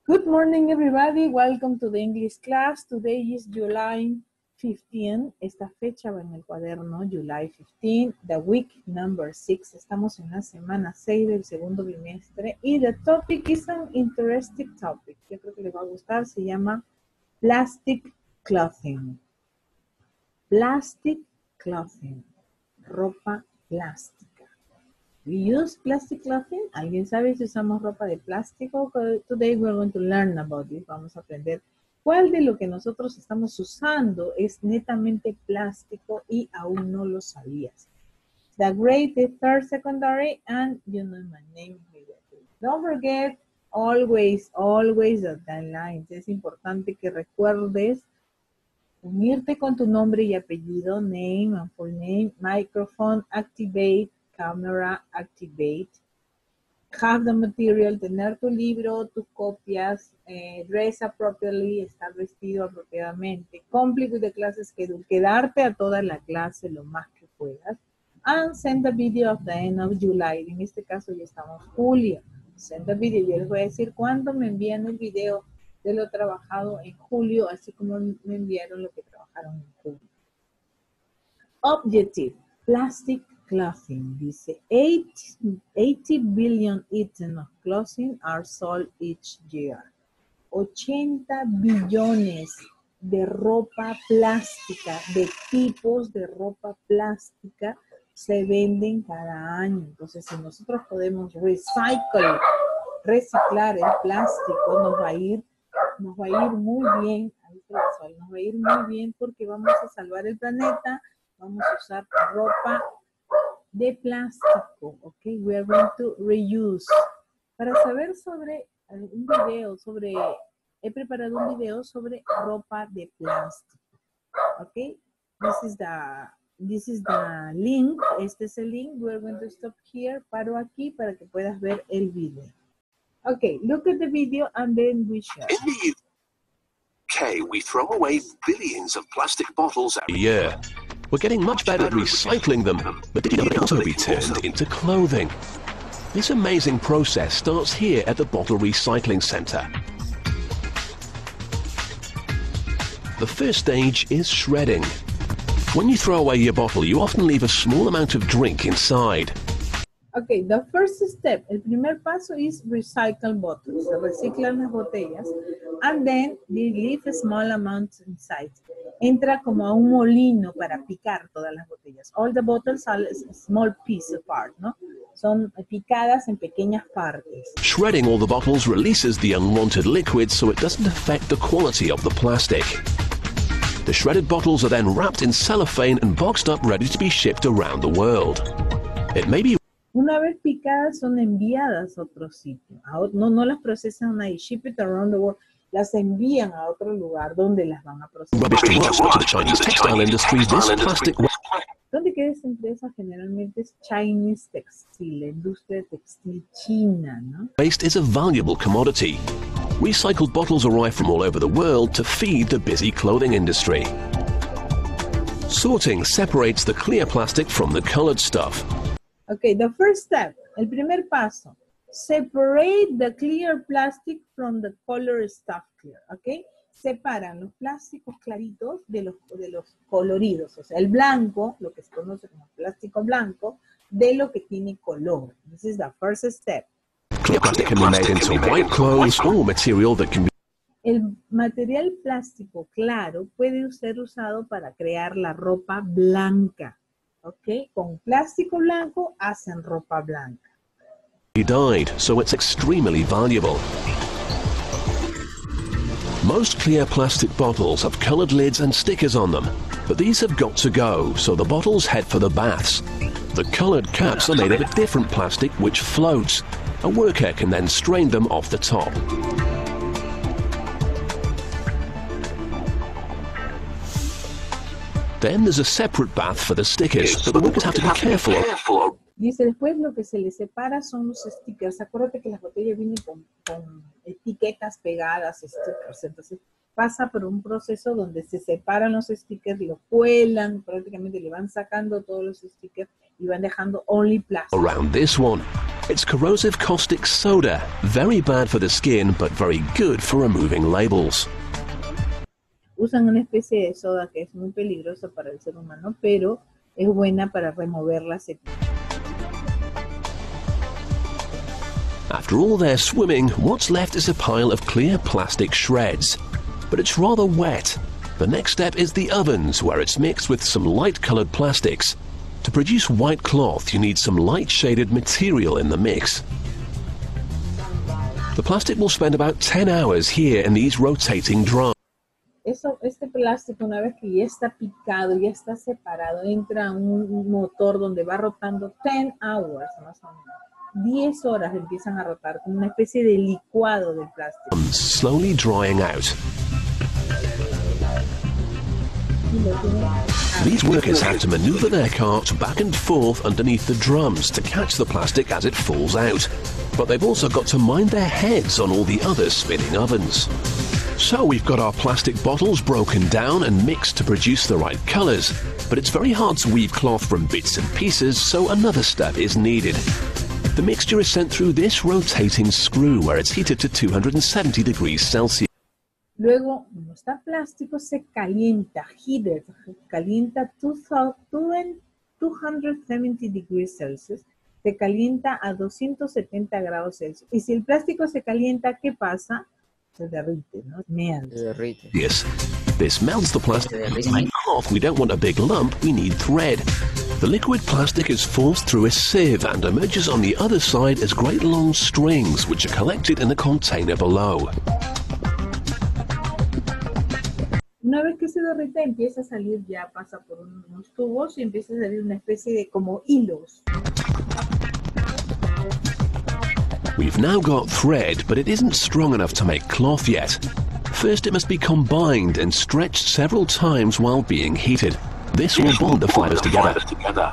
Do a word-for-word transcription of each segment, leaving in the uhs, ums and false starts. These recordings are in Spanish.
Good morning, everybody. Welcome to the English class. Today is July fifteenth. Esta fecha va en el cuaderno, July fifteenth, the week number six. Estamos en la semana seis del segundo bimestre y the topic is an interesting topic. Yo creo que les va a gustar. Se llama plastic clothing. Plastic clothing. Ropa plástica. We use plastic clothing. ¿Alguien sabe si usamos ropa de plástico? Today we're going to learn about this. Vamos a aprender cuál de lo que nosotros estamos usando es netamente plástico y aún no lo sabías. The grade, the third secondary, and you know my name. Don't forget, always, always the guidelines. Es importante que recuerdes unirte con tu nombre y apellido, name and full name, microphone, activate, camera, activate, have the material, tener tu libro, tus copias, eh, dress appropriately, estar vestido apropiadamente, complete with the class schedule, quedarte a toda la clase lo más que puedas, and send the video of the end of July. En este caso ya estamos julio. Send the video. Yo les voy a decir cuándo me envían el video de lo trabajado en julio, así como me enviaron lo que trabajaron en julio. Objective, plastic clothing. Dice, eighty billion items of clothing are sold each year. ochenta billones de ropa plástica, de tipos de ropa plástica se venden cada año. Entonces, si nosotros podemos recycle, reciclar el plástico, nos va a ir, nos va a ir muy bien, nos va a ir muy bien porque vamos a salvar el planeta, vamos a usar ropa de plástico, ok, we are going to reuse. Para saber sobre un video, sobre, he preparado un video sobre ropa de plástico, ok, this is the, this is the link, este es el link, we are going to stop here, paro aquí para que puedas ver el video. Ok, look at the video and then we share. In the U K, we throw away billions of plastic bottles every year. We're getting much better at recycling them, but they can also be turned into clothing. This amazing process starts here at the Bottle Recycling Centre. The first stage is shredding. When you throw away your bottle, you often leave a small amount of drink inside. Okay, the first step, el primer paso is recycle bottles. Se reciclan las botellas and then they leave a small amount inside. Entra como a un molino para picar todas las botellas. All the bottles are a small piece apart, ¿no? Son picadas en pequeñas partes. Shredding all the bottles releases the unwanted liquid so it doesn't affect the quality of the plastic. The shredded bottles are then wrapped in cellophane and boxed up ready to be shipped around the world. It may be Una vez picadas son enviadas a otro sitio. A, no, no las procesan ahí. Ship it around the world. Las envían a otro lugar donde las van a procesar. rubbish to the Chinese textile industry. This plastic ¿Dónde queda esta empresa? Generalmente es Chinese Textile, la industria textil china, ¿no? waste is a valuable commodity. Recycled bottles arrive from all over the world to feed the busy clothing industry. Sorting separates the clear plastic from the colored stuff. Okay, the first step, el primer paso. Separate the clear plastic from the color stuff clear, ¿ok? Separan los plásticos claritos de los, de los coloridos, o sea, el blanco, lo que se conoce como plástico blanco, de lo que tiene color. This is the first step. Clear plastic can be made into white clothes or material that can be El material plástico claro puede ser usado para crear la ropa blanca, ¿ok? Con plástico blanco hacen ropa blanca. dyed, so it's extremely valuable. Most clear plastic bottles have colored lids and stickers on them, but these have got to go, so the bottles head for the baths. The colored caps are made of a different plastic which floats. A worker can then strain them off the top. Then there's a separate bath for the stickers, but the workers have to be careful. Dice, después lo que se le separa son los stickers. Acuérdate que las botellas vienen con, con etiquetas pegadas, stickers. Entonces, pasa por un proceso donde se separan los stickers, los cuelan, prácticamente le van sacando todos los stickers y van dejando only plastic. Around this one, it's corrosive caustic soda, very bad for the skin but very good for removing labels. Usan una especie de soda que es muy peligrosa para el ser humano, pero es buena para remover las etiquetas. After all their swimming, what's left is a pile of clear plastic shreds. But it's rather wet. The next step is the ovens, where it's mixed with some light-coloured plastics. To produce white cloth, you need some light-shaded material in the mix. The plastic will spend about ten hours here in these rotating drums. Eso, este plástico, una vez que ya está picado, ya está separado, entra un, un motor donde va rotando ten hours, más o menos. diez horas empiezan a rotar, como una especie de licuado del plástico. Slowly drying out. These workers have to maneuver their carts back and forth underneath the drums to catch the plastic as it falls out. But they've also got to mind their heads on all the other spinning ovens. So we've got our plastic bottles broken down and mixed to produce the right colours. But it's very hard to weave cloth from bits and pieces, so another step is needed. The mixture is sent through this rotating screw where it's heated to two hundred seventy degrees Celsius. Luego, como está plástico, se calienta, heated, calienta two hundred seventy degrees Celsius, se calienta a doscientos setenta grados Celsius. Y si el plástico se calienta, ¿qué pasa? Se derrite, ¿no? Melts. Se derrite. Yes, this melts the plastic. To make cloth, we don't want a big lump, we need thread. The liquid plastic is forced through a sieve and emerges on the other side as great long strings, which are collected in a container below. Una vez que se derrita, empieza a salir, ya pasa por unos tubos y empieza a salir una especie de como hilos. We've now got thread, but it isn't strong enough to make cloth yet. First, it must be combined and stretched several times while being heated. This will bond the fibers together.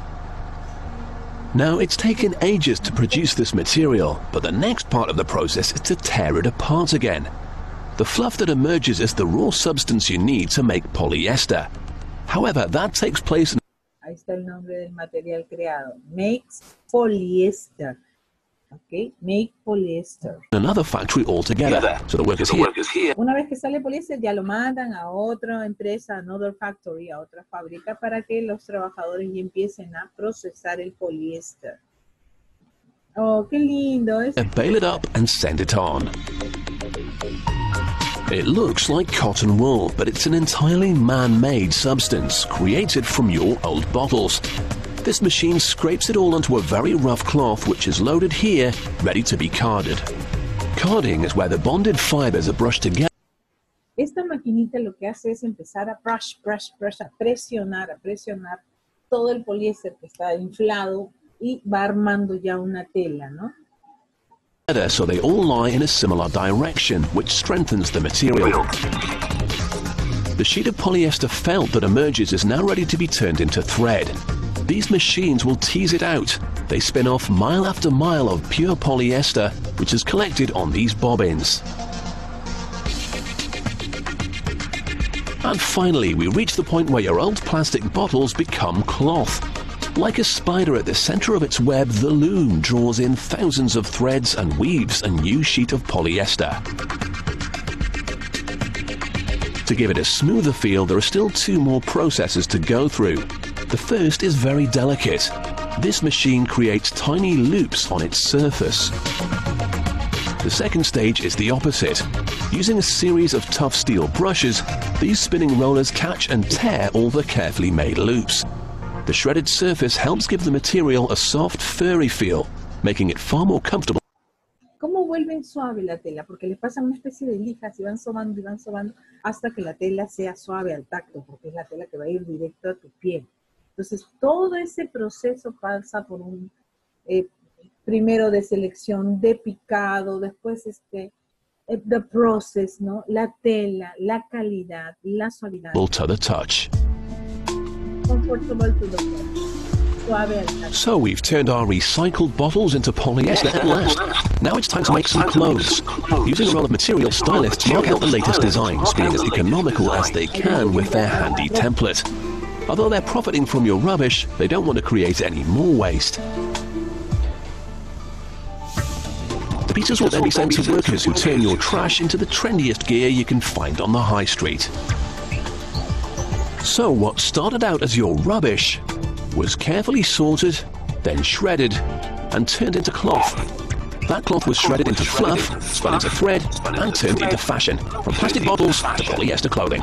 Now, it's taken ages to produce this material, but the next part of the process is to tear it apart again. The fluff that emerges is the raw substance you need to make polyester. However, that takes place in... Ahí está el nombre del material creado. Makes polyester. Okay, make polyester. Another factory altogether. So the workers here. Una vez que sale poliéster, ya lo mandan a otra empresa, another factory, a otra fábrica, para que los trabajadores ya empiecen a procesar el poliéster. Oh, qué lindo. Es... Bale it up and send it on. It looks like cotton wool, but it's an entirely man-made substance created from your old bottles. This machine scrapes it all onto a very rough cloth which is loaded here, ready to be carded. Carding is where the bonded fibers are brushed together. Esta maquinita lo que hace es empezar a brush, brush, brush, a presionar, a presionar todo el poliéster que está inflado y va armando ya una tela, ¿no? So they all lie in a similar direction, which strengthens the material. The sheet of polyester felt that emerges is now ready to be turned into thread. These machines will tease it out. They spin off mile after mile of pure polyester, which is collected on these bobbins. And finally, we reach the point where your old plastic bottles become cloth. Like a spider at the center of its web, the loom draws in thousands of threads and weaves a new sheet of polyester. To give it a smoother feel, there are still two more processes to go through. The first is very delicate. This machine creates tiny loops on its surface. The second stage is the opposite. Using a series of tough steel brushes, these spinning rollers catch and tear all the carefully made loops. The shredded surface helps give the material a soft, furry feel, making it far more comfortable. ¿Cómo vuelven suave la tela? Porque le pasan una especie de lijas y van sobando y van sobando hasta que la tela sea suave al tacto, porque es la tela que va a ir directo a tu piel. Entonces, todo ese proceso pasa por un, eh, primero de selección, de picado, después este, eh, the process, ¿no? La tela, la calidad, la suavidad. To the touch. Comfortable to the touch. suave al tacto. So we've turned our recycled bottles into polyester at last. Now it's time to make some clothes. Using a roll of material, stylists mark out the latest designs, being as economical as they can with their handy template. Although they're profiting from your rubbish, they don't want to create any more waste. The pieces will then be sent to workers who turn your trash into the trendiest gear you can find on the high street. So what started out as your rubbish was carefully sorted, then shredded, and turned into cloth. That cloth was shredded into fluff, spun into thread, and turned into fashion, from plastic bottles to polyester clothing.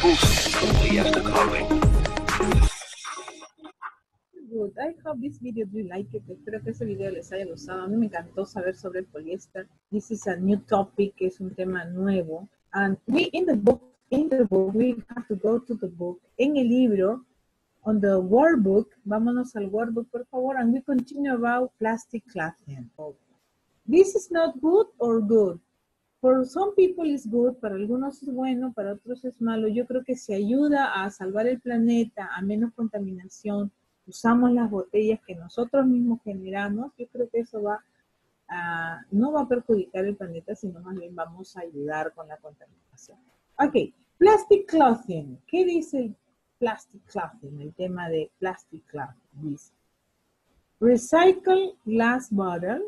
Good. I hope this video you like it. Espero que ese video les haya gustado. A mí me encantó saber sobre el poliéster. This is a new topic, es un tema nuevo. And we in the book, in the book, we have to go to the book. En el libro, on the workbook, vámonos al workbook, por favor, and we continue about plastic clothing. This is not good or good. For some people it's good, para algunos es bueno, para otros es malo. Yo creo que se ayuda a salvar el planeta, a menos contaminación. Usamos las botellas que nosotros mismos generamos. Yo creo que eso va a, no va a perjudicar el planeta, sino más bien vamos a ayudar con la contaminación. Ok, plastic clothing. ¿Qué dice el plastic clothing? El tema de plastic clothing. Dice, recycle glass bottle,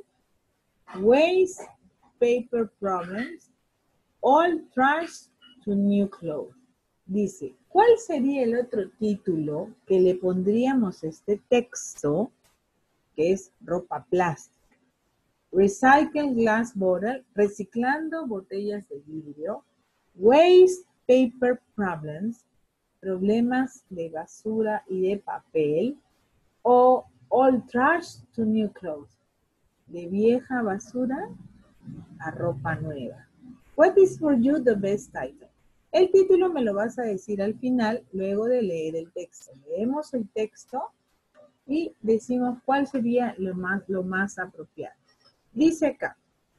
waste paper problems, all trash to new clothes. Dice, ¿cuál sería el otro título que le pondríamos a este texto, que es ropa plástica? Recycle glass bottle, reciclando botellas de vidrio, waste paper problems, problemas de basura y de papel, o all trash to new clothes, de vieja basura a ropa nueva. What is for you the best title? El título me lo vas a decir al final, luego de leer el texto. Leemos el texto y decimos cuál sería lo más, lo más apropiado. Dice acá,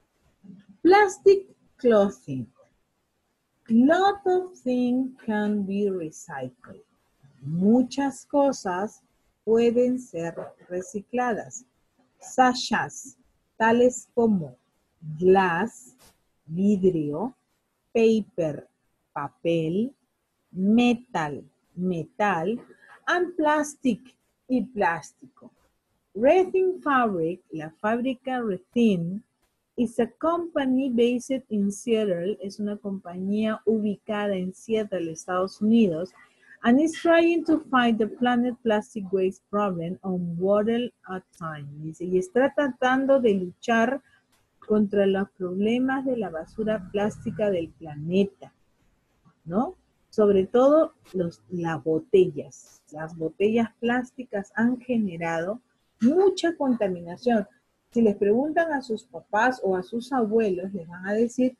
plastic clothing. Lot of things can be recycled. Muchas cosas pueden ser recicladas. Such as, tales como glass, vidrio, paper, papel, metal, metal, and plastic, y plástico. Rethin Fabric, la fábrica Rethin, is a company based in Seattle, es una compañía ubicada en Seattle, Estados Unidos, and is trying to fight the planet plastic waste problem on bottle at time. Dice, y está tratando de luchar contra los problemas de la basura plástica del planeta, ¿no? Sobre todo los, las botellas. Las botellas plásticas han generado mucha contaminación. Si les preguntan a sus papás o a sus abuelos, les van a decir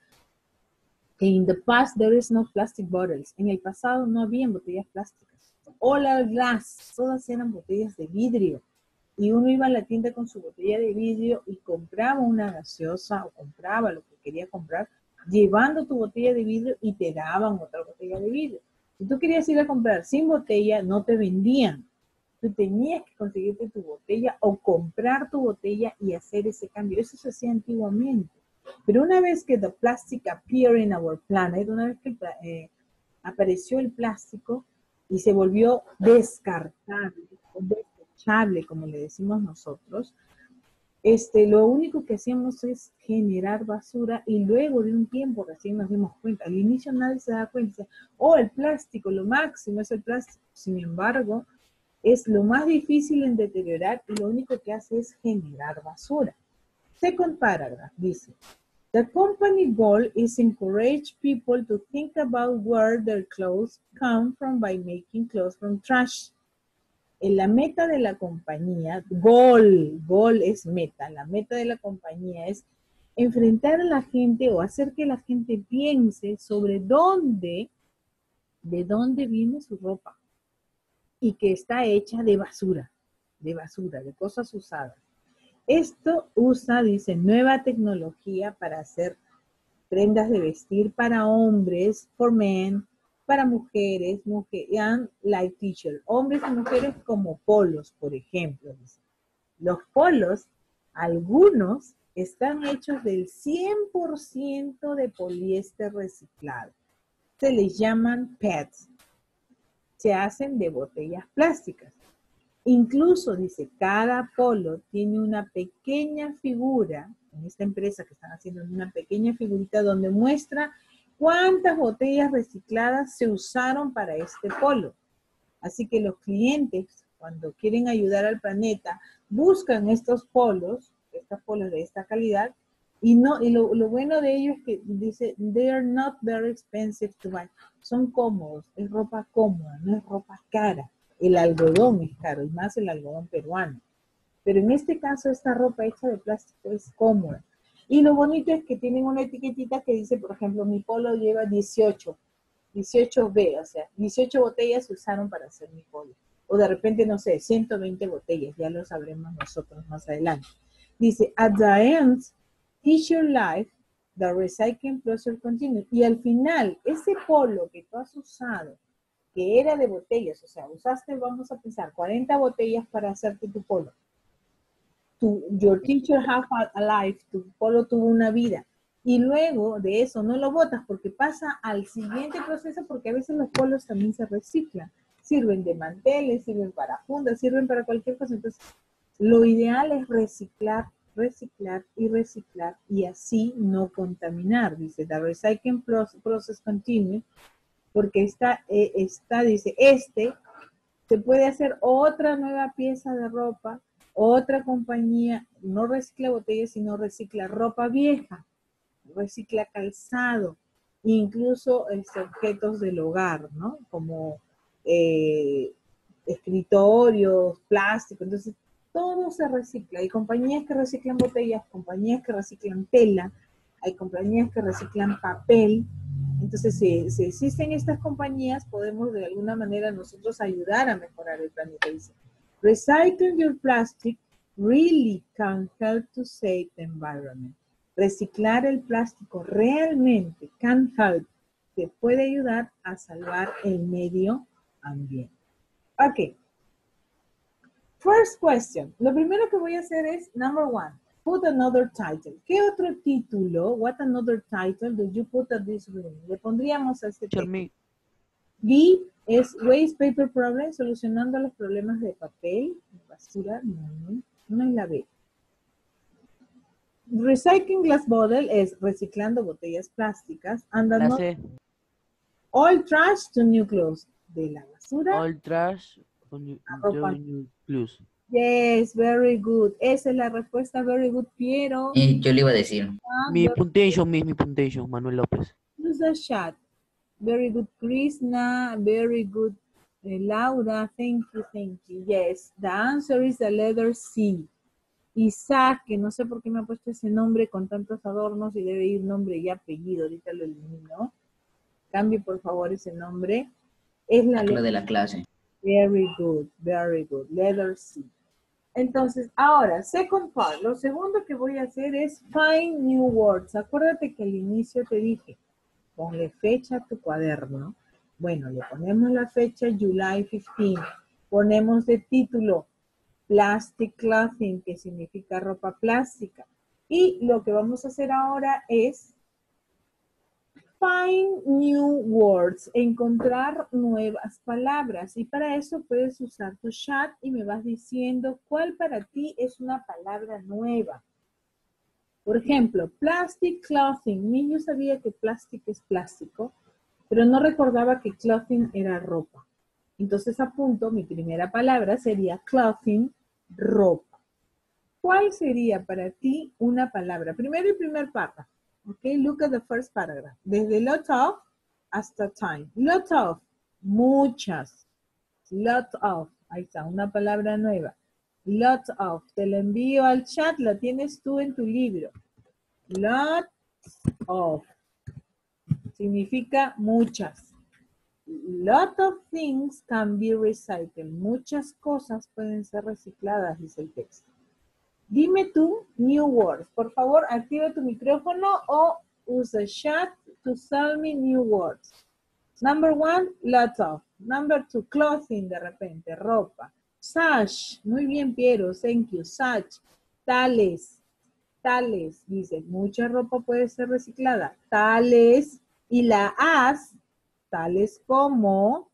que in the past there is no plastic bottles. En el pasado no habían botellas plásticas. All are glass, todas eran botellas de vidrio. Y uno iba a la tienda con su botella de vidrio y compraba una gaseosa o compraba lo que quería comprar, llevando tu botella de vidrio y te daban otra botella de vidrio. Si tú querías ir a comprar sin botella, no te vendían. Tú tenías que conseguirte tu botella o comprar tu botella y hacer ese cambio. Eso se hacía antiguamente. Pero una vez que the plastic appeared in our planet, una vez que eh, apareció el plástico y se volvió descartable, desechable, como le decimos nosotros, este, lo único que hacíamos es generar basura y luego de un tiempo recién nos dimos cuenta. Al inicio nadie se da cuenta. Oh, el plástico, lo máximo es el plástico. Sin embargo, es lo más difícil en deteriorar y lo único que hace es generar basura. Second paragraph dice, the company goal is encourage people to think about where their clothes come from by making clothes from trash. En la meta de la compañía, goal, goal es meta, la meta de la compañía es enfrentar a la gente o hacer que la gente piense sobre dónde, de dónde viene su ropa y que está hecha de basura, de basura, de cosas usadas. Esto usa, dice, nueva tecnología para hacer prendas de vestir para hombres, for men, para mujeres, mujer, and like t-shirt, hombres y mujeres como polos, por ejemplo. Los polos, algunos están hechos del cien por ciento de poliéster reciclado. Se les llaman P E Ts. Se hacen de botellas plásticas. Incluso, dice, cada polo tiene una pequeña figura, en esta empresa que están haciendo una pequeña figurita donde muestra cuántas botellas recicladas se usaron para este polo. Así que los clientes, cuando quieren ayudar al planeta, buscan estos polos, estos polos de esta calidad, y, no, y lo, lo bueno de ellos es que dice, they are not very expensive to buy. Son cómodos, es ropa cómoda, no es ropa cara. El algodón es caro, y más el algodón peruano. Pero en este caso, esta ropa hecha de plástico es cómoda. Y lo bonito es que tienen una etiquetita que dice, por ejemplo, mi polo lleva dieciocho, dieciocho B, o sea, dieciocho botellas se usaron para hacer mi polo. O de repente, no sé, ciento veinte botellas, ya lo sabremos nosotros más adelante. Dice, at the end, t-shirt life, the recycling process continues. Y al final, ese polo que tú has usado, que era de botellas, o sea, usaste, vamos a pensar, cuarenta botellas para hacerte tu polo. Tu, your teacher have a, a life, tu polo tuvo una vida. Y luego de eso no lo botas porque pasa al siguiente proceso, porque a veces los polos también se reciclan. Sirven de manteles, sirven para fundas, sirven para cualquier cosa. Entonces, lo ideal es reciclar, reciclar y reciclar y así no contaminar. Dice, the recycling process continues, porque está, eh, está, dice, este se puede hacer otra nueva pieza de ropa. Otra compañía no recicla botellas, sino recicla ropa vieja, recicla calzado, incluso este, objetos del hogar, ¿no? Como eh, escritorios, plástico. Entonces, todo se recicla. Hay compañías que reciclan botellas, compañías que reciclan tela, hay compañías que reciclan papel. Entonces, si, si existen estas compañías, podemos de alguna manera nosotros ayudar a mejorar el planeta. Dice, recycling your plastic really can help to save the environment. Reciclar el plástico realmente can help, te puede ayudar a salvar el medio ambiente. Ok. First question. Lo primero que voy a hacer es, number one, put another title. ¿Qué otro título, what another title do you put at this room? Le pondríamos a este texto. B es Waste Paper Problem, solucionando los problemas de papel, de basura, no, no es la B. Recycling glass bottle es reciclando botellas plásticas. And La no, C. all trash to new clothes. De la basura. All trash to new, to new clothes. Yes, very good. Esa es la respuesta, very good, Piero. Y yo le iba a decir. Mi puntation, mi, mi puntation, Manuel López. Use the chat. Very good, Krishna. Very good, uh, Laura. Thank you, thank you. Yes, the answer is the letter C. Isaac, que no sé por qué me ha puesto ese nombre con tantos adornos y debe ir nombre y apellido. Ahorita lo elimino. Cambie, por favor, ese nombre. Es la Lo de la clase. Very good, very good. Letter C. Entonces, ahora, second part. Lo segundo que voy a hacer es find new words. Acuérdate que al inicio te dije, ponle fecha a tu cuaderno. Bueno, le ponemos la fecha July fifteenth. Ponemos de título Plastic Clothing, que significa ropa plástica. Y lo que vamos a hacer ahora es find new words, encontrar nuevas palabras. Y para eso puedes usar tu chat y me vas diciendo cuál para ti es una palabra nueva. Por ejemplo, plastic clothing. Ni yo sabía que plastic es plástico, pero no recordaba que clothing era ropa. Entonces apunto, mi primera palabra sería clothing, ropa. ¿Cuál sería para ti una palabra? Primero el primer párrafo. Ok, look at the first paragraph. Desde lot of hasta time. Lot of, muchas. Lot of, ahí está, una palabra nueva. Lot of, te la envío al chat, la tienes tú en tu libro. Lot of, significa muchas. Lot of things can be recycled. Muchas cosas pueden ser recicladas, dice el texto. Dime tú, new words. Por favor, activa tu micrófono o usa chat to tell me new words. Number one, lots of. Number two, clothing, de repente, ropa. Such, muy bien, Piero, thank you. Such, tales, tales, dice, mucha ropa puede ser reciclada. Tales, y la as, tales como,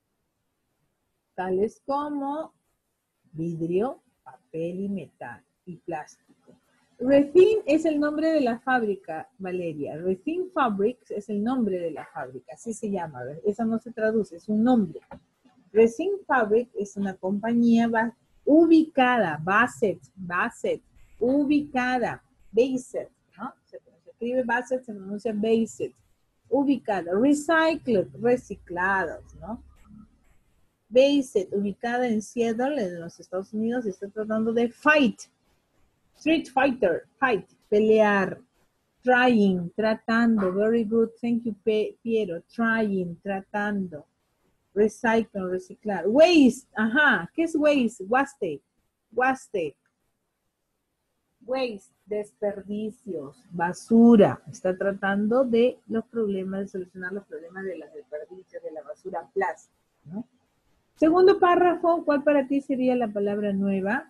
tales como vidrio, papel y metal y plástico. Resin es el nombre de la fábrica, Valeria. Resin Fabrics es el nombre de la fábrica, así se llama. Eso no se traduce, es un nombre. Resin Fabric es una compañía ubicada, Basset, Basset, ubicada, Basset, ¿no? Se, se escribe Basset, se pronuncia Basset, ubicada. Recycled, reciclados, ¿no? Basset, ubicada en Seattle, en los Estados Unidos, está tratando de fight. Street fighter, fight, pelear. Trying, tratando. Very good, thank you, Piero. Trying, tratando. Recycle, reciclar. Waste, ajá. ¿Qué es waste? Waste, waste. Waste, desperdicios, basura. Está tratando de los problemas, de solucionar los problemas de los desperdicios, de la basura plástica, ¿no? Segundo párrafo, ¿cuál para ti sería la palabra nueva?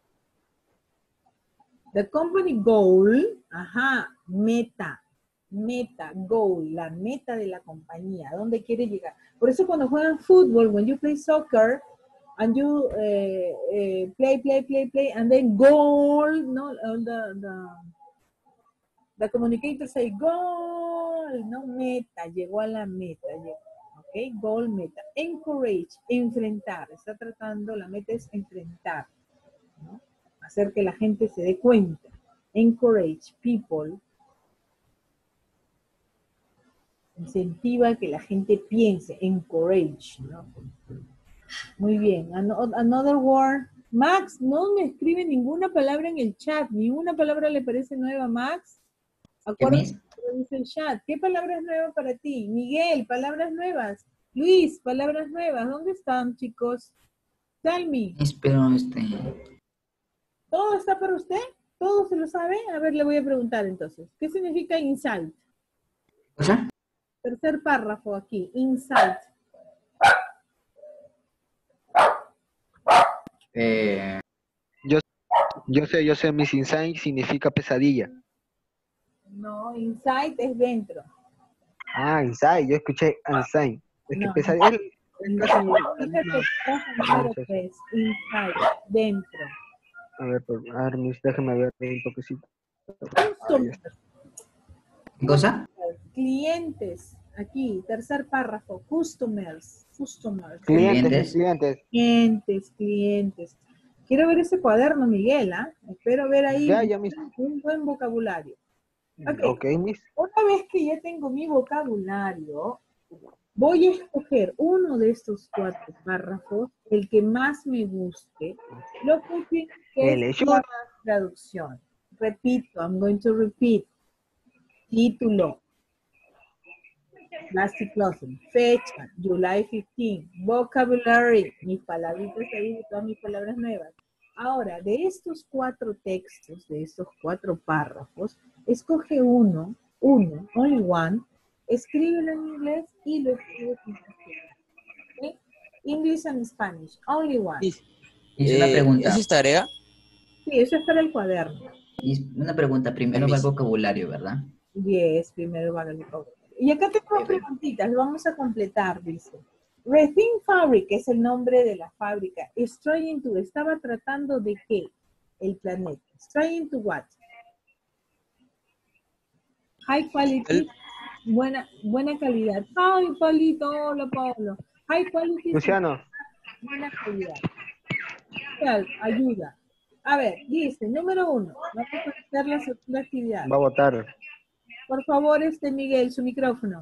The company goal, ajá, meta, meta, goal, la meta de la compañía, ¿a dónde quiere llegar? Por eso cuando juegan fútbol, when you play soccer, and you uh, uh, play, play, play, play, and then goal, no, the, the, the communicator say goal, no, meta, llegó a la meta, llegó. Ok, goal, meta. Encourage, enfrentar. Está tratando, la meta es enfrentar, ¿no? Hacer que la gente se dé cuenta. Encourage people. Incentiva que la gente piense. Encourage, ¿no? Muy bien. Another word. Max, no me escribe ninguna palabra en el chat. Ni una palabra le parece nueva, Max. Acuérdate que dice el chat. ¿Qué palabra es nueva para ti? Miguel, palabras nuevas. Luis, palabras nuevas. ¿Dónde están, chicos? Tell me. Espero este. ¿Todo está para usted? ¿Todo se lo sabe? A ver, le voy a preguntar entonces. ¿Qué significa insight? ¿O sea? Tercer párrafo aquí. Insight. Eh, yo, yo sé, yo sé, Miss Insight significa pesadilla. No, insight es dentro. Ah, Insight, yo escuché Insight. Es que No, pesadilla es, es casi fíjate, número tres, insight, dentro. A ver, por, a ver, Miss, déjame ver un toquecito. Customers. ¿Qué cosa? Clientes. Aquí, tercer párrafo. Customers. Customers. Clientes, clientes. Clientes, clientes. Quiero ver ese cuaderno, Miguel, ¿ah? ¿eh? Espero ver ahí Ya, ya, Miss. un buen vocabulario. Ok, okay, Miss. Una vez que ya tengo mi vocabulario, voy a escoger uno de estos cuatro párrafos, el que más me guste, lo que es la traducción. Repito, I'm going to repeat. Título. Plastic clothing. Fecha. July fifteenth. Vocabulary. Mis palabritas ahí, todas mis palabras nuevas. Ahora, de estos cuatro textos, de estos cuatro párrafos, escoge uno, uno, only one, escríbelo en inglés y lo escribes en castellano. ¿Okay? English and Spanish, only one. Y es una Eh, pregunta. ¿Esa es tarea? Sí, eso es para el cuaderno. Y una pregunta, primero va el vocabulario, ¿verdad? Yes, primero va el vocabulario. Y acá tengo preguntitas, vamos a completar, dice. Resin Fabric es el nombre de la fábrica. Is trying to, estaba tratando de qué? El planeta. Is trying to what? High quality, buena, buena calidad. Ay, Paulito, hola, Pablo. High quality. Luciano. Buena calidad. Ayuda. A ver, dice, número uno, vamos a hacer la segunda actividad. Va a votar. Por favor, este Miguel, su micrófono.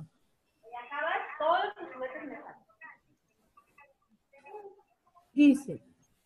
Dice,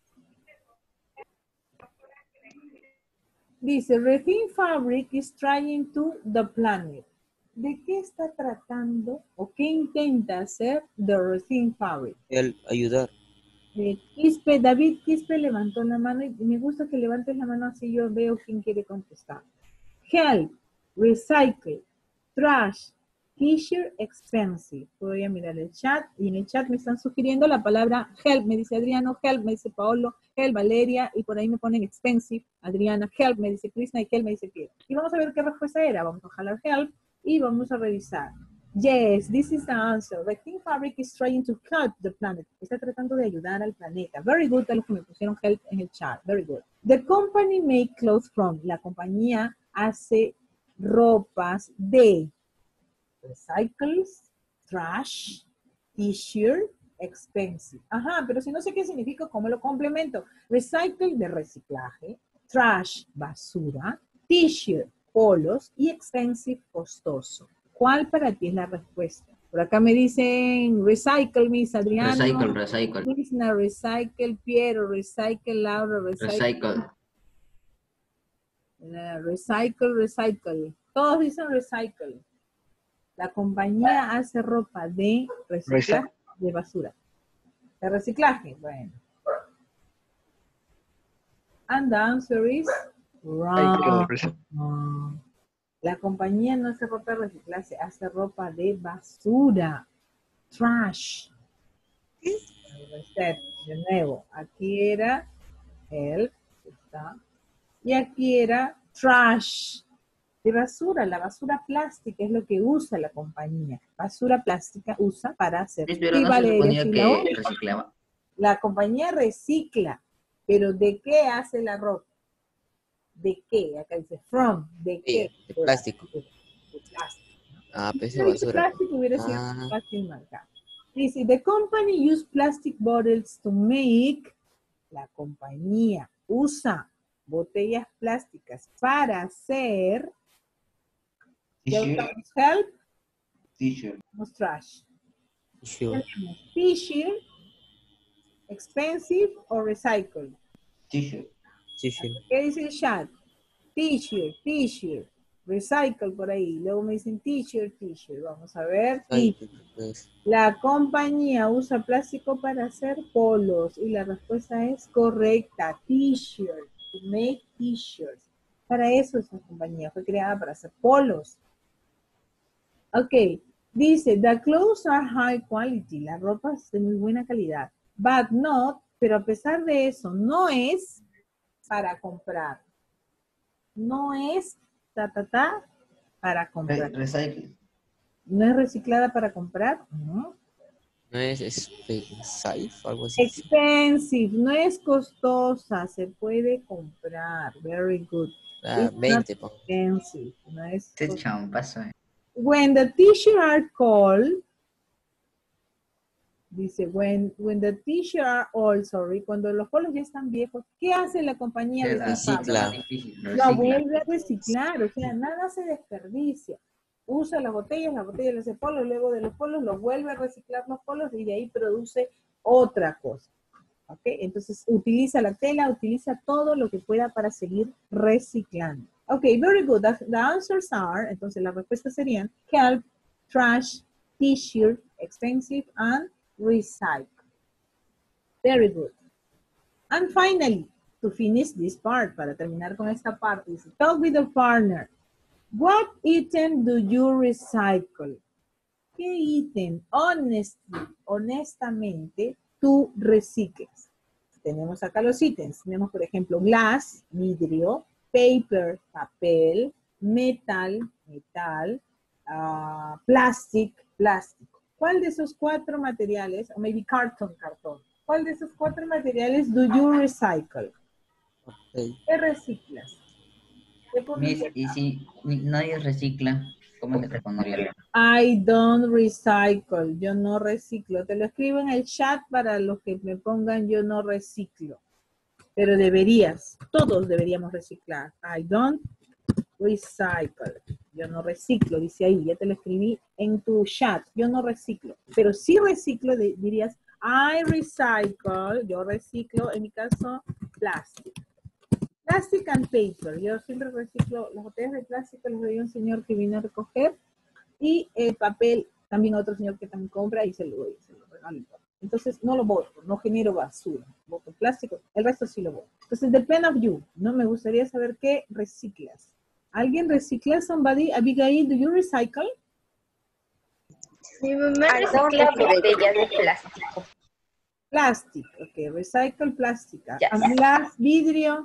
dice, Resin Fabric is trying to the planet. ¿De qué está tratando o qué intenta hacer The Resin Fabric? El ayudar. Eh, Quispe, David Quispe levantó la mano y me gusta que levantes la mano así yo veo quién quiere contestar. Help, recycle, trash, T-shirt expensive. Voy a mirar el chat y en el chat me están sugiriendo la palabra help. Me dice Adriano, help, me dice Paolo, help, Valeria, y por ahí me ponen expensive. Adriana, help, me dice Krishna y help, me dice Piero. Y vamos a ver qué respuesta era. Vamos a jalar help y vamos a revisar. Yes, this is the answer. The King Fabric is trying to help the planet. Está tratando de ayudar al planeta. Very good a los que me pusieron help en el chat. Very good. The company make clothes from. La compañía hace ropas de recycles, trash, t-shirt, expensive. Ajá, pero si no sé qué significa, ¿cómo lo complemento? Recycle de reciclaje, trash, basura, t-shirt, polos y expensive, costoso. ¿Cuál para ti es la respuesta? Por acá me dicen recycle, Miss Adriano. Recycle, recycle. Krishna, recycle, Piero, recycle, Laura, recycle. Recycle. Uh, recycle, recycle. Todos dicen recycle. La compañía hace ropa de reciclaje, de basura. De reciclaje, bueno. And the answer is wrong. La compañía no hace ropa de reciclaje, hace ropa de basura. Trash. De nuevo, aquí era help, está. Y aquí era trash. De basura, la basura plástica es lo que usa la compañía. Basura plástica usa para hacer... Pero no se suponía que reciclaba. La compañía recicla, pero ¿de qué hace la ropa? ¿De qué? Acá dice from, ¿de qué? De plástico. De, de plástico, ¿no? Ah, pues de basura. Plástico hubiera sido Ah. fácil marcar. Dice, the company use plastic bottles to make... La compañía usa botellas plásticas para hacer... Help, T-shirt. trash. Sure. T-shirt, expensive o recycle. T-shirt. T-shirt. ¿Qué dice el chat? T-shirt, T-shirt, recycle por ahí. Luego me dicen T-shirt, T-shirt. Vamos a ver. Ay, pues, La compañía usa plástico para hacer polos y la respuesta es correcta. T-shirt, to make T-shirts. Para eso esa compañía fue creada para hacer polos. Ok, dice, the clothes are high quality, la ropa es de muy buena calidad, but not, pero a pesar de eso, no es para comprar. No es, ta, ta, ta, para comprar. Recycle. ¿No es reciclada para comprar? No. no es expensive, algo así. Expensive, no es costosa, se puede comprar. Very good. Ah, It's not veinte, po. expensive, no es Este costosa. champazo. eh. When the t-shirts are cold, dice, when, when the t-shirts are old, sorry, cuando los polos ya están viejos, ¿qué hace la compañía? Se de recicla. más difícil, Lo recicla. vuelve a reciclar, o sea, nada se desperdicia. Usa las botellas, las botellas le hace polos, luego de los polos los vuelve a reciclar los polos y de ahí produce otra cosa. ¿Ok? Entonces utiliza la tela, utiliza todo lo que pueda para seguir reciclando. Ok, very good. The, the answers are, entonces las respuestas serían help, trash, t-shirt, expensive, and recycle. Very good. And finally, to finish this part, para terminar con esta parte, dice, talk with the partner. What item do you recycle? ¿Qué ítem, honestly, honestamente, tú reciclas? Tenemos acá los ítems. Tenemos, por ejemplo, glass, vidrio, paper, papel, metal, metal, uh, plastic, plástico. ¿Cuál de esos cuatro materiales, o maybe carton, cartón, cuál de esos cuatro materiales do you recycle? Okay. ¿Qué reciclas? ¿Qué Miss, y si ni- nadie recicla, ¿cómo le respondería? I don't recycle. Yo no reciclo. Te lo escribo en el chat para los que me pongan yo no reciclo. Pero deberías. Todos deberíamos reciclar. I don't recycle. Yo no reciclo, dice ahí. Ya te lo escribí en tu chat. Yo no reciclo. Pero sí reciclo, de- dirías I recycle. Yo reciclo, en mi caso, plástico. Plastic and paper. Yo siempre reciclo las botellas de plástico, les doy a un señor que vino a recoger. Y el papel, también a otro señor que también compra y se lo doy, se lo regalo. Entonces, no lo boto, no genero basura. Boto plástico, el resto sí lo boto. Entonces, depend of you, ¿no? Me gustaría saber qué reciclas. ¿Alguien recicla? Somebody? Abigail, do you recycle? Mi mamá recicla botellas de plástico. Plástico, ok, recycle plástica. Yes. And glass, vidrio.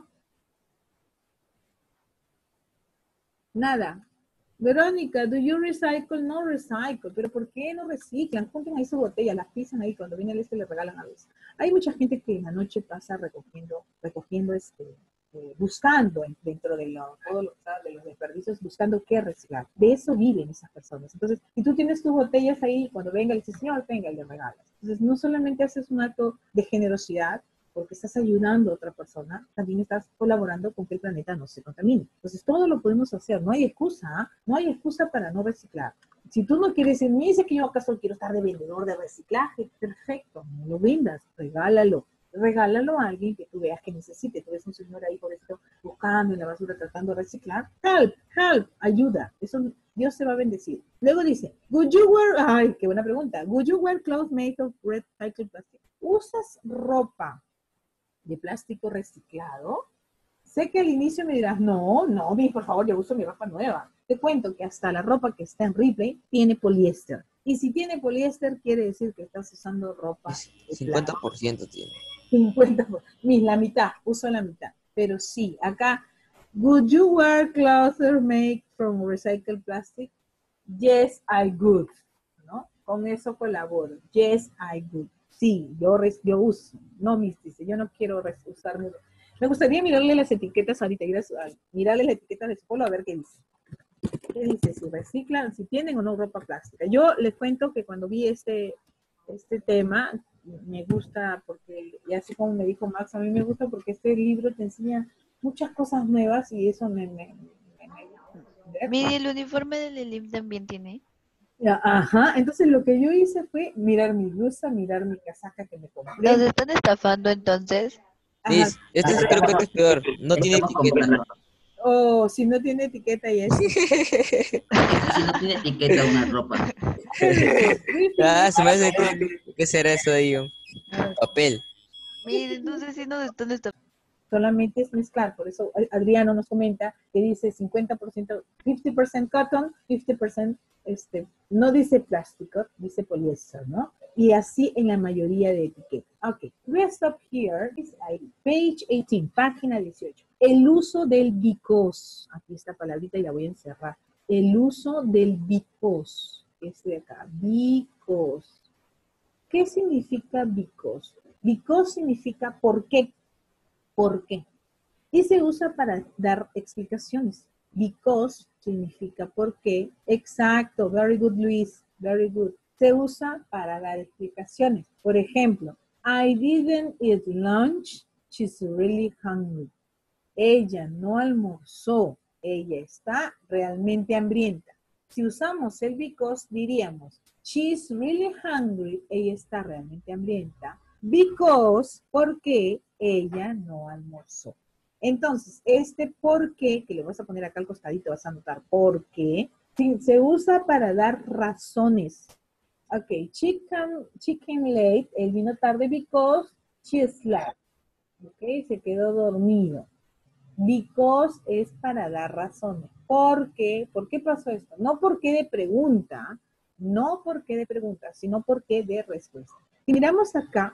Nada. Verónica, do you recycle? No recycle. ¿Pero por qué no reciclan? Compren ahí su botella, las pisan ahí, cuando viene el este le regalan a veces. Hay mucha gente que en la noche pasa recogiendo, recogiendo este, eh, buscando en- dentro de, lo, todo lo, de los desperdicios, buscando qué reciclar. De eso viven esas personas. Entonces, si tú tienes tus botellas ahí, cuando venga el señor, venga y le regalas. Entonces, no solamente haces un acto de generosidad, porque estás ayudando a otra persona, también estás colaborando con que el planeta no se contamine. Entonces, todo lo podemos hacer, no hay excusa, ¿ah? No hay excusa para no reciclar. Si tú no quieres decir, me dice que yo acaso quiero estar de vendedor de reciclaje, perfecto, no lo vendas, regálalo. Regálalo a alguien que tú veas que necesite. Tú ves un señor ahí por esto buscando en la basura, tratando de reciclar. Help, help, ayuda. Eso Dios se va a bendecir. Luego dice, would you wear, ay, qué buena pregunta. Would you wear clothes made of recycled plastic? ¿Usas ropa de plástico reciclado? Sé que al inicio me dirás, no, no, mi, por favor, yo uso mi ropa nueva. Te cuento que hasta la ropa que está en Ripley tiene poliéster. Y si tiene poliéster, quiere decir que estás usando ropa de cincuenta plástico. por ciento tiene. cincuenta por ciento. Mis, la mitad, uso la mitad. Pero sí, acá, would you wear clothes made from recycled plastic? Yes, I would. ¿No? Con eso colaboro. Yes, I would. Sí, yo, res- yo uso. No, mis, dice, yo no quiero res- usar mi ropa. Me gustaría mirarle las etiquetas ahorita, ir a su- a- mirarle las etiquetas de su polo a ver qué dice. ¿Qué dice? Si reciclan, si tienen o no ropa plástica. Yo les cuento que cuando vi este, este tema, me gusta porque, y así como me dijo Max, a mí me gusta porque este libro te enseña muchas cosas nuevas y eso me... me, me, me- Mire, el uniforme del Elim también tiene. Ya, ajá, entonces lo que yo hice fue mirar mi blusa, mirar mi casaca que me compré. Nos están estafando entonces. Ajá. Liz, este es- creo que este es peor. No tiene Estamos etiqueta. comprando. Oh, si no tiene etiqueta y eso. Si no tiene etiqueta una ropa. Ah, se me hace que tiene que ser eso ahí. un Papel. Mire, entonces sí nos están estafando. Solamente es mezclar, por eso Adriano nos comenta que dice cincuenta por ciento, cincuenta por ciento cotton, cincuenta por ciento, este, no dice plástico, dice poliéster, ¿no? Y así en la mayoría de etiquetas. Ok, let's stop here. Page eighteen, página dieciocho. El uso del because. Aquí esta palabrita y la voy a encerrar. El uso del because. Este de acá, because. ¿Qué significa because? Because significa por qué. ¿Por qué? Y se usa para dar explicaciones. Because significa por qué. Exacto. Very good, Luis. Very good. Se usa para dar explicaciones. Por ejemplo, I didn't eat lunch. She's really hungry. Ella no almorzó. Ella está realmente hambrienta. Si usamos el because, diríamos, she's really hungry. Ella está realmente hambrienta. Because, porque ella no almorzó. Entonces, este por qué, que le vas a poner acá al costadito, vas a anotar por qué, sí, se usa para dar razones. Ok, chicken, chicken late, él vino tarde because she slept. Ok, se quedó dormido. Because es para dar razones. ¿Por qué? ¿Por qué pasó esto? No porque de pregunta, no porque de pregunta, sino porque de respuesta. Si miramos acá,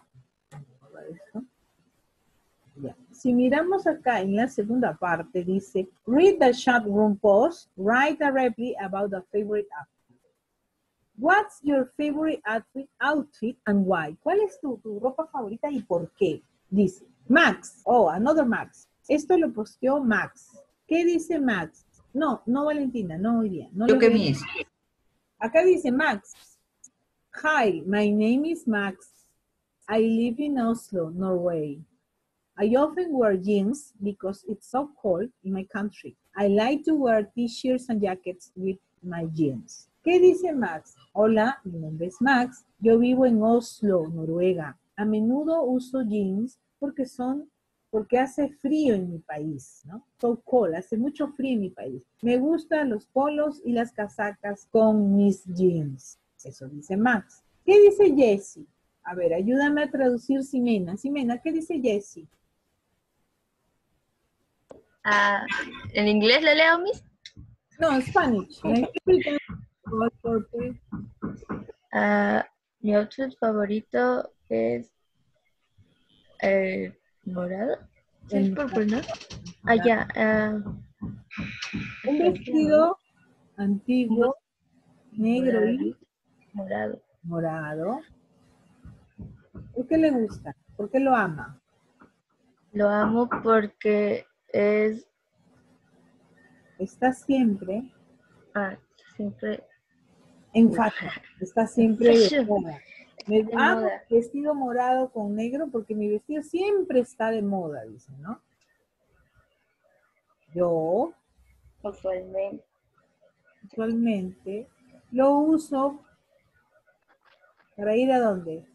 ya. Si miramos acá en la segunda parte, dice, read the chat room post, write directly about the favorite outfit. What's your favorite outfit, outfit and why? ¿Cuál es tu, tu ropa favorita y por qué? Dice, Max, oh, another Max. Esto lo posteó Max. ¿Qué dice Max? No, no Valentina, no hoy día. No ¿Yo le qué voy a- mis? Acá dice Max. Hi, my name is Max. I live in Oslo, Norway. I often wear jeans because it's so cold in my country. I like to wear t-shirts and jackets with my jeans. ¿Qué dice Max? Hola, mi nombre es Max. Yo vivo en Oslo, Noruega. A menudo uso jeans porque son, porque hace frío en mi país, ¿no? So cold, hace mucho frío en mi país. Me gustan los polos y las casacas con mis jeans. Eso dice Max. ¿Qué dice Jessie? A ver, ayúdame a traducir Ximena. Ximena, ¿qué dice Jessie? Ah, ¿en inglés le leo, Miss? No, Spanish. My favorite color purple. Ah, mi outfit favorito es el morado. ¿Sí es El purple, no? Ah, ya. ah, Un vestido antiguo, negro y morado. morado. ¿Por qué le gusta? ¿Por qué lo ama? Lo amo porque es Está siempre ah, siempre en fashion, está siempre de Fashion. moda. Me De amo moda. vestido morado con negro porque mi vestido siempre está de moda, dicen, ¿no? Yo usualmente. actualmente lo uso para ir a dónde?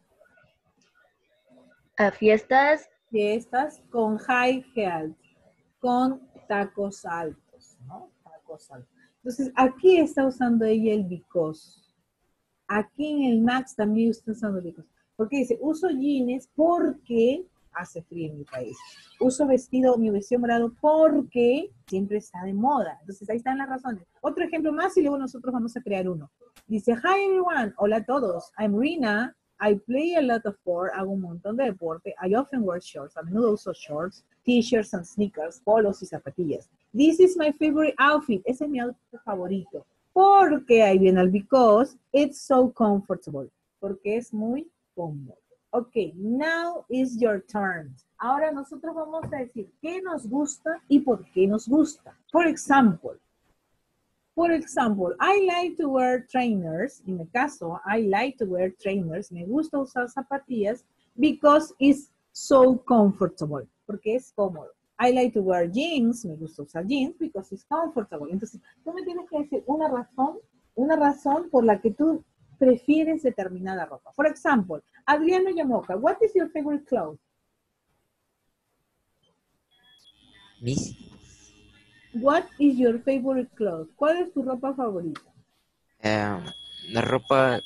A fiestas. Fiestas con high heels, con tacos altos, ¿no? Tacos altos. Entonces, aquí está usando ella el because. Aquí en el Max también está usando el because. Porque dice, uso jeans porque hace frío en mi país. Uso vestido, mi vestido morado porque siempre está de moda. Entonces, ahí están las razones. Otro ejemplo más y luego nosotros vamos a crear uno. Dice, hi everyone, hola a todos. I'm Rina. I play a lot of sport, hago un montón de deporte. I often wear shorts, a menudo uso shorts, t-shirts and sneakers, polos y zapatillas. This is my favorite outfit, ese es mi outfit favorito. Porque ahí viene el because, it's so comfortable. Porque es muy cómodo. Ok, now is your turn. Ahora nosotros vamos a decir qué nos gusta y por qué nos gusta. For example, For example, I like to wear trainers. En mi caso, I like to wear trainers. Me gusta usar zapatillas because it's so comfortable. Porque es cómodo. I like to wear jeans. Me gusta usar jeans because it's comfortable. Entonces, tú me tienes que decir una razón, una razón por la que tú prefieres determinada ropa. For example, Adriano Yamoca, what is your favorite clothes? Mis. What is your favorite clothes? ¿Cuál es tu ropa favorita? Eh, la ropa.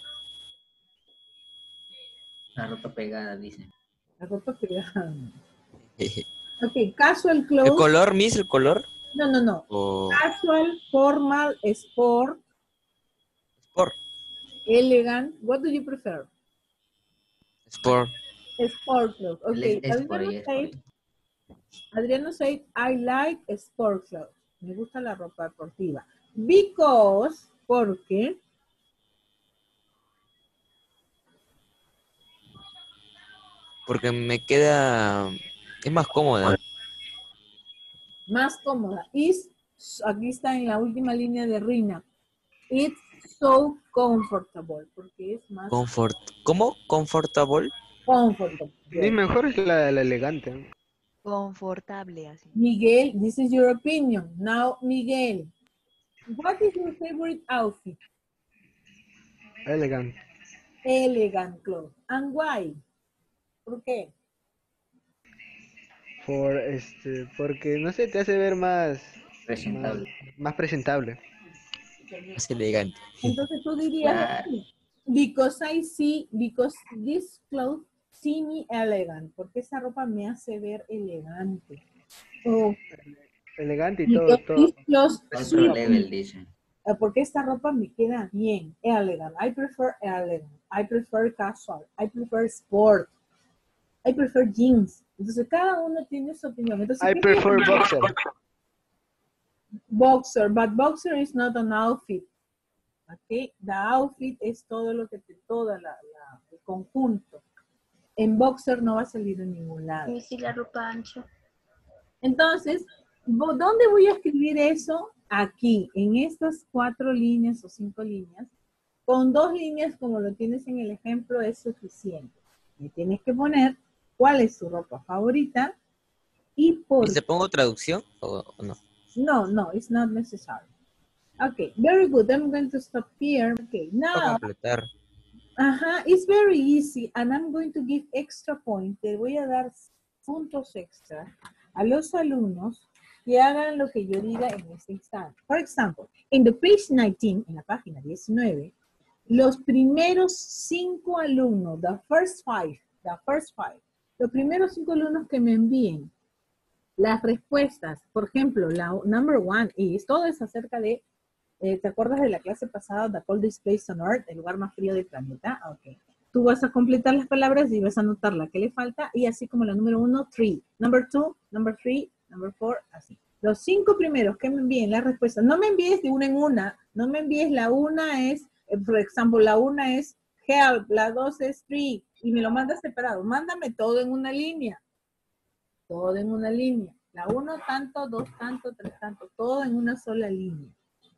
La ropa pegada, dice. La ropa pegada. El Ok, casual clothes. color, Miss, el color. No, no, no. O Casual, formal, sport, sport. elegant. What do you prefer? Sport. Sport clothes. Okay. Es por Adriano ahí, es por said, ahí. Adriano said, I like sport clothes. Me gusta la ropa deportiva. Because, porque, Porque me queda. Es más cómoda. más cómoda. Is, aquí está en la última línea de Rina. It's so comfortable. Porque es más Comfort. ¿Cómo? Comfortable. comfortable. Mi mejor es la, la elegante. Confortable así. Miguel, this is your opinion. Now, Miguel, what is your favorite outfit? Elegante. Elegant clothes. And why? ¿Por qué? Por este, porque no sé, te hace ver más Presentable. Más, más presentable. Es elegante. Entonces tú dirías, Claro. because I see, because this clothes see me elegant, porque esa ropa me hace ver elegante. Oh, Elegante y todo, because todo. these clothes Otro suit me. level, dice. Eh, porque esta ropa me queda bien, elegant. I prefer elegant. I prefer casual. I prefer sport. I prefer jeans. Entonces cada uno tiene su opinión. Entonces, I ¿qué prefer piensas? boxer. Boxer, but boxer is not an outfit. Okay, the outfit es todo lo que te, toda la, la, el conjunto. En boxer no va a salir en ningún lado. Y si la ropa ancha. Entonces, ¿dónde voy a escribir eso? Aquí, en estas cuatro líneas o cinco líneas. Con dos líneas, como lo tienes en el ejemplo, es suficiente. Me tienes que poner cuál es tu ropa favorita y por ¿Y te pongo traducción o, o no? No, no, it's not necessary. Okay, very good. I'm going to stop here. Okay, Para now, completar. ajá, it's very easy and I'm going to give extra points. Te voy a dar puntos extra a los alumnos que hagan lo que yo diga en este instante. For example, in the page nineteen, en la página diecinueve, los primeros cinco alumnos, the first five, the first five, los primeros cinco alumnos que me envíen las respuestas, por ejemplo, la number one is, todo es acerca de Eh, ¿Te acuerdas de la clase pasada, The Coldest Place on Earth, el lugar más frío del planeta? Ok. Tú vas a completar las palabras y vas a anotar la que le falta, y así como la número uno, three. Number two, number three, number four, así. Los cinco primeros que me envíen la respuesta, no me envíes de una en una, no me envíes la una es, eh, por ejemplo, la una es help, la dos es tree, y me lo mandas separado. Mándame todo en una línea, todo en una línea. La uno tanto, dos tanto, tres tanto, todo en una sola línea.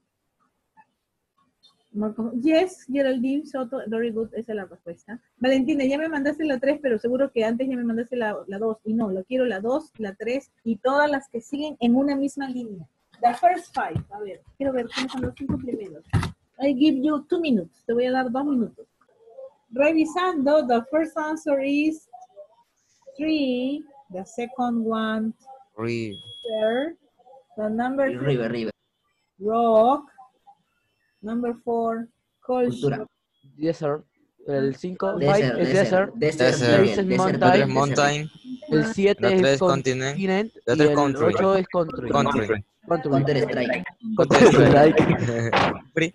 Yes, Geraldine Soto, very good, esa es la respuesta. Valentina, ya me mandaste la tres, pero seguro que antes ya me mandaste la, la dos, y no, lo quiero la dos, la tres, y todas las que siguen en una misma línea. The first five, a ver, quiero ver cómo son los cinco primeros. I give you two minutes, te voy a dar dos minutos. Revisando, the first answer is three, the second one, River. third, the number three, River, River. rock, number four, culture. Cultura. Desert. El cinco, five Desert, es desert. desert. Desert, Desert. seis es desert, mountain. La tres desert. mountain. El siete La es tres continent. continent. La Y tres el country. ocho es country. Country. Country. Counter Strike. Counter Strike. Free.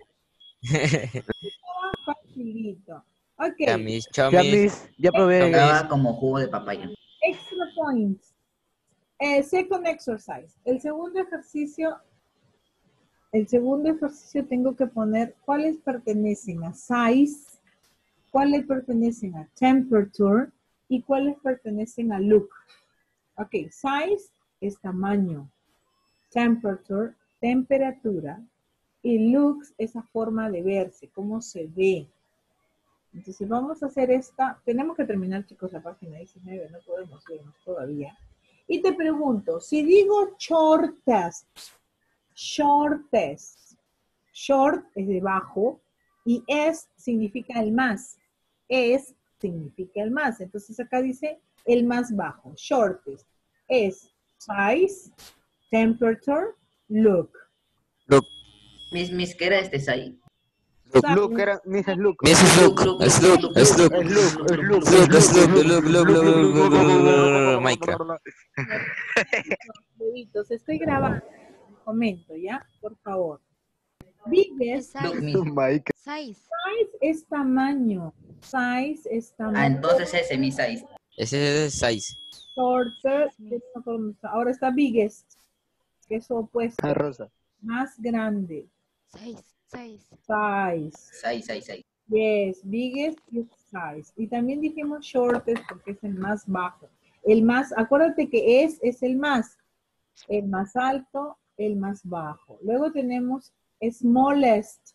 Facilito. Ok, Chamis, Ya, chamis. mis, ya probé. Tocaba como jugo de papaya. extra points. Eh, second exercise. El segundo ejercicio, el segundo ejercicio tengo que poner cuáles pertenecen a size, cuáles pertenecen a temperature y cuáles pertenecen a look. Ok, size es tamaño, temperature, temperatura, y looks es la forma de verse, cómo se ve. Entonces vamos a hacer esta, tenemos que terminar, chicos, la página diecinueve, no podemos irnos todavía. Y te pregunto, si digo shortest, shortest, short es de bajo y es significa el más, es significa el más. Entonces acá dice el más bajo, shortest, es size, temperature, look. Look. Mis, mis, ¿qué era este Sai? Luke, era missus Luke. missus Look. Es Look. Es Look. Es Luke, es Luke. Look, es Look. Look, look, look, look, look. Minecraft. Bebitos, estoy grabando. Comento, ¿ya? Por favor. Biggest Look, Size. mis. Mike. Size. size es tamaño. Size es tamaño. Ah, entonces ese, mi Sai. Ese es size. Shorter, que no podemos- ahora está biggest, que es opuesto. Ah, Rosa. Más grande. Size. Size. Size. Sai, Sai, Sai. Yes, biggest is size. Y también dijimos shortest porque es el más bajo. El más, acuérdate que es, es el más. El más alto, el más bajo. Luego tenemos smallest.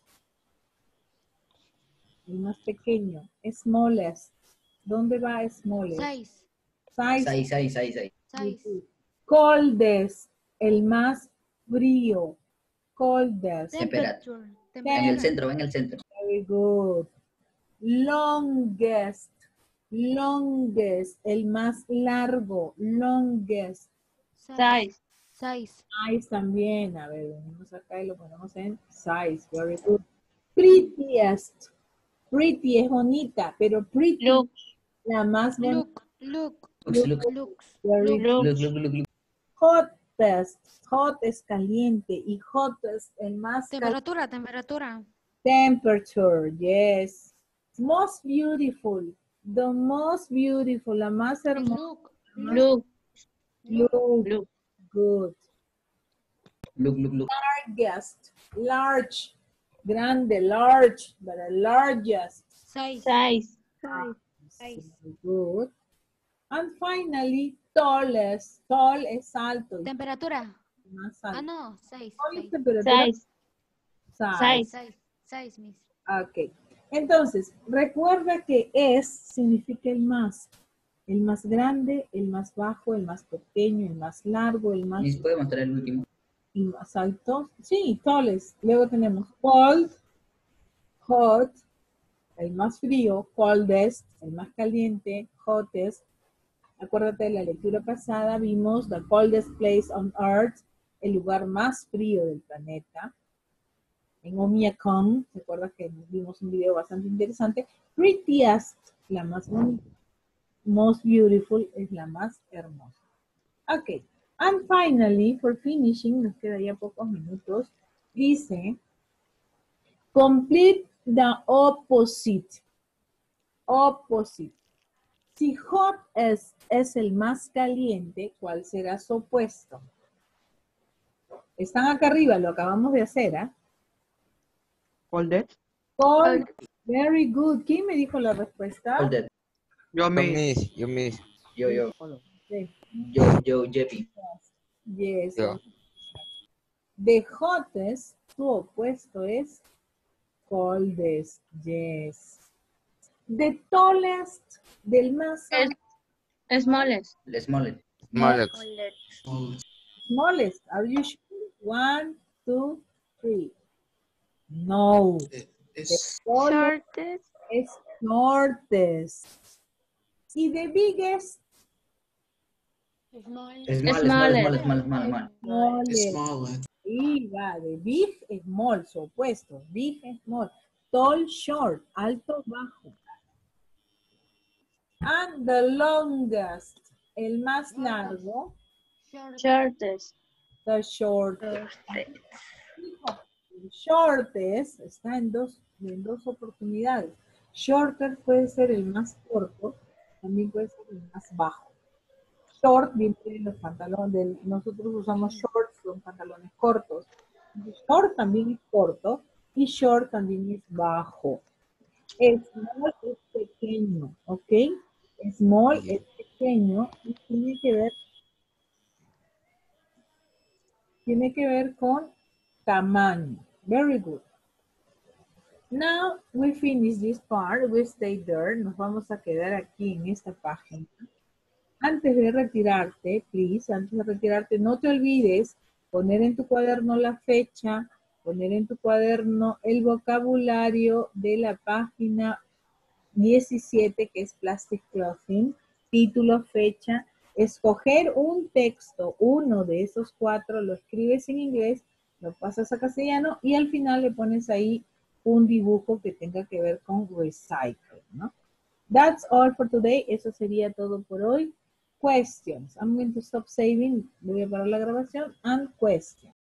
El más pequeño. Smallest. ¿Dónde va smallest? Size. Size. Sai, Sai, Sai, Sai. Size. Coldest. El más frío. Coldest. Temperature. En el Temperature. centro, en el centro. Very good. Longest. Longest. El más largo. Longest. Size. Size. Size también. A ver, venimos acá y lo ponemos en size. Very good. Prettiest. Pretty es bonita, pero pretty Look. la más bonita. Look. Look. Looks, looks. Looks. Very good. Look, look, look, look. Hottest. Hot es caliente y hottest el más caliente. Temperatura. Temperatura. Temperature, yes. Most beautiful. The most beautiful. La más hermosa. Look. Look. Look. Look. Good. Look, look, look. Largest. Large. Grande. Large. But the largest. Size. Size. Size. Good. And finally, tallest. Tall es alto. y Temperatura. más Ah, alto. no. Size. Tall es Size. temperatura. Size. Size. Size. Size, miss. Ok. Entonces, recuerda que es significa el más. El más grande, el más bajo, el más pequeño, el más largo, el más, Mis, ¿puede mostrar el último? el más alto. Sí, tallest. Luego tenemos cold, hot, el más frío, coldest, el más caliente, hottest. Acuérdate de la lectura pasada, vimos the coldest place on earth, el lugar más frío del planeta. En Omiakon, ¿te acuerdas que vimos un video bastante interesante? Prettiest, la más bonita. Most beautiful es la más hermosa. Ok. And finally, for finishing, nos queda ya pocos minutos, dice, Complete the opposite. Opposite. Si hot es, es el más caliente, ¿cuál será su opuesto? Están acá arriba, lo acabamos de hacer, ¿ah? Cold. Cold. Very good. ¿Quién me dijo la respuesta? All that. Yo Yo me... mis, yo mis. Yo, yo, Sí. yo, yo, Jeppy. Yes. Yo. The hottest, su opuesto es coldest. Yes. The tallest, del más Es- Smallest. The smallest. Molex. smallest. Are you sure? One, two, three. No. The tallest Shortest. es shortest. Y the biggest, Small, small, small, small, small, small. smallest. Y va, de big, small, su opuesto. Big, small. Tall, short, alto, bajo. And the longest, el más largo, Shortest. the shortest. El shortest está en dos, en dos oportunidades. Shorter puede ser el más corto, también puede ser el más bajo. Short viene de los pantalones, de- nosotros usamos shorts, son pantalones cortos. Short también es corto y short también es bajo. Small es pequeño, ¿ok? Small es pequeño y tiene que ver, tiene que ver con tamaño. Very good. Now we finish this part, we stay there, nos vamos a quedar aquí en esta página. Antes de retirarte, please, antes de retirarte, no te olvides poner en tu cuaderno la fecha, poner en tu cuaderno el vocabulario de la página diecisiete, que es Plastic Clothing, título, fecha, escoger un texto, uno de esos cuatro, lo escribes en inglés, lo pasas a castellano y al final le pones ahí un dibujo que tenga que ver con recycle, ¿no? That's all for today. Eso sería todo por hoy. Questions. I'm going to stop saving. Voy a parar la grabación. And questions.